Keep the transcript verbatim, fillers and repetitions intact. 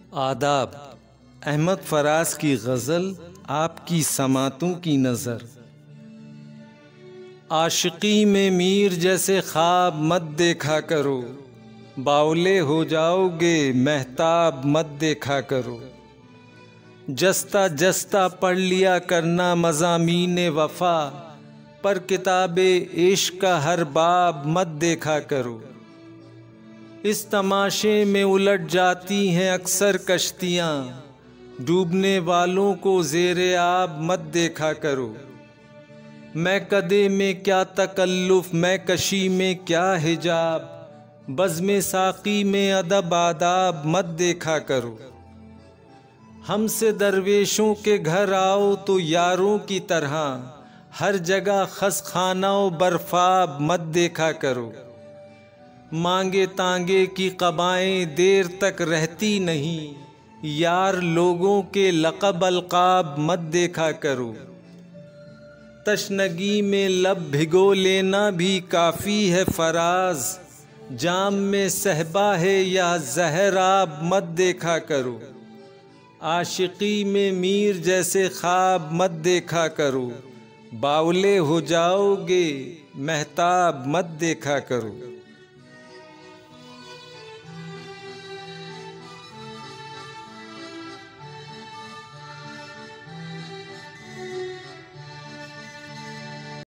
आदाब। अहमद फराज की गज़ल आपकी समातों की नज़र। आशिकी में मीर जैसे ख्वाब मत देखा करो, बावले हो जाओगे महताब मत देखा करो। जस्ता जस्ता पढ़ लिया करना मज़ामीन वफ़ा, पर किताबे इश्क का हर बाब मत देखा करो। इस तमाशे में उलट जाती हैं अक्सर कश्तियाँ, डूबने वालों को ज़ेरे आब मत देखा करो। मैं कदे में क्या तकल्लुफ़, मैं कशी में क्या हिजाब, बज़्म साक़ी में अदब आदाब मत देखा करो। हमसे दरवेशों के घर आओ तो यारों की तरह, हर जगह खस खाना बर्फाब मत देखा करो। मांगे तांगे की क़बाएं देर तक रहती नहीं, यार लोगों के लक़ब अलक़ाब मत देखा करो। तशनगी में लब भिगो लेना भी काफ़ी है फराज, जाम में सहबा है या ज़हर आब मत देखा करो। आशिकी में मीर जैसे ख्वाब मत देखा करो, बावले हो जाओगे महताब मत देखा करो।